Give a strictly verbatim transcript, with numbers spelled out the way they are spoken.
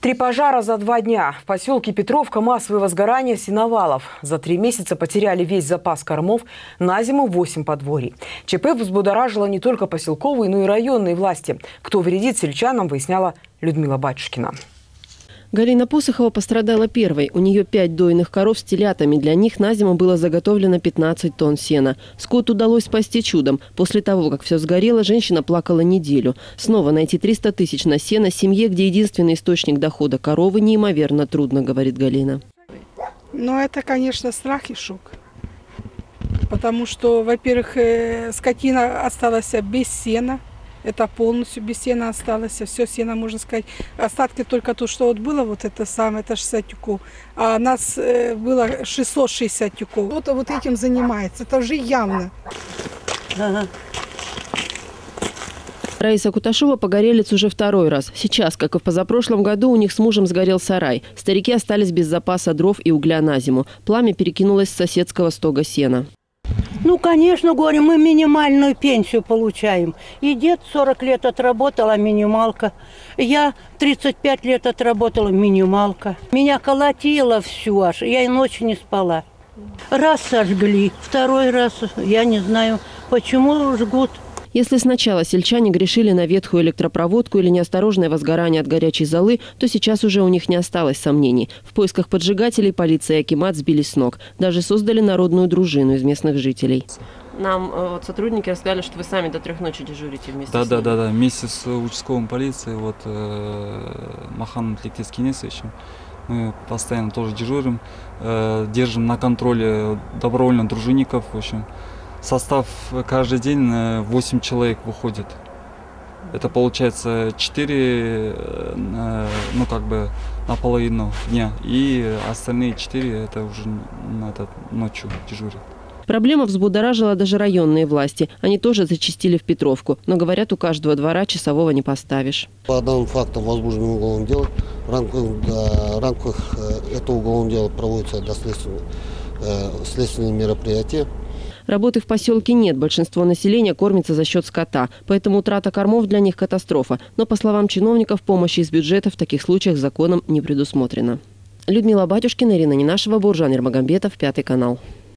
Три пожара за два дня. В поселке Петровка массовое возгорание сеновалов. За три месяца потеряли весь запас кормов, на зиму восемь подворий. ЧП взбудоражило не только поселковые, но и районные власти. Кто вредит сельчанам, выясняла Людмила Батюшкина. Галина Посохова пострадала первой. У нее пять дойных коров с телятами. Для них на зиму было заготовлено пятнадцать тонн сена. Скот удалось спасти чудом. После того, как все сгорело, женщина плакала неделю. Снова найти триста тысяч на сено семье, где единственный источник дохода коровы, неимоверно трудно, говорит Галина. Ну, это, конечно, страх и шок. Потому что, во-первых, скотина осталась без сена. Это полностью без сена осталось. Все сено, можно сказать. Остатки только то, что вот было, вот это самое, это шестьдесят тюков. А нас было шестьсот шестьдесят тюков. Кто-то вот этим занимается. Это уже явно. Ага. Раиса Куташова погорелец уже второй раз. Сейчас, как и в позапрошлом году, у них с мужем сгорел сарай. Старики остались без запаса дров и угля на зиму. Пламя перекинулось с соседского стога сена. Ну, конечно, говорю, мы минимальную пенсию получаем. И дед сорок лет отработала, минималка. Я тридцать пять лет отработала, минималка. Меня колотило всю аж, я и ночью не спала. Раз сожгли, второй раз, я не знаю, почему жгут. Если сначала сельчане грешили на ветхую электропроводку или неосторожное возгорание от горячей золы, то сейчас уже у них не осталось сомнений. В поисках поджигателей полиция и акимат сбились с ног. Даже создали народную дружину из местных жителей. Нам вот, сотрудники рассказали, что вы сами до трех ночи дежурите вместе да, с да, ними. Да, да, да. Вместе с участковым полицией, вот, э, Маханом Тлектес-Кенесовичем, мы постоянно тоже дежурим, э, держим на контроле добровольно дружинников, в общем. Состав каждый день восемь человек выходит. Это получается четыре, ну как бы наполовину дня. И остальные четыре это уже на этот, ночью дежурят. Проблема взбудоражила даже районные власти. Они тоже зачастили в Петровку. Но, говорят, у каждого двора часового не поставишь. По данным фактам возбуждено уголовное дело. В рамках, в рамках этого уголовного дела проводятся доследственные, следственные мероприятия. Работы в поселке нет. Большинство населения кормится за счет скота. Поэтому утрата кормов для них катастрофа. Но, по словам чиновников, помощи из бюджета в таких случаях законом не предусмотрена. Людмила Батюшкина, Ирина Ненашева, Буржан Ермагомбетов, Пятый канал.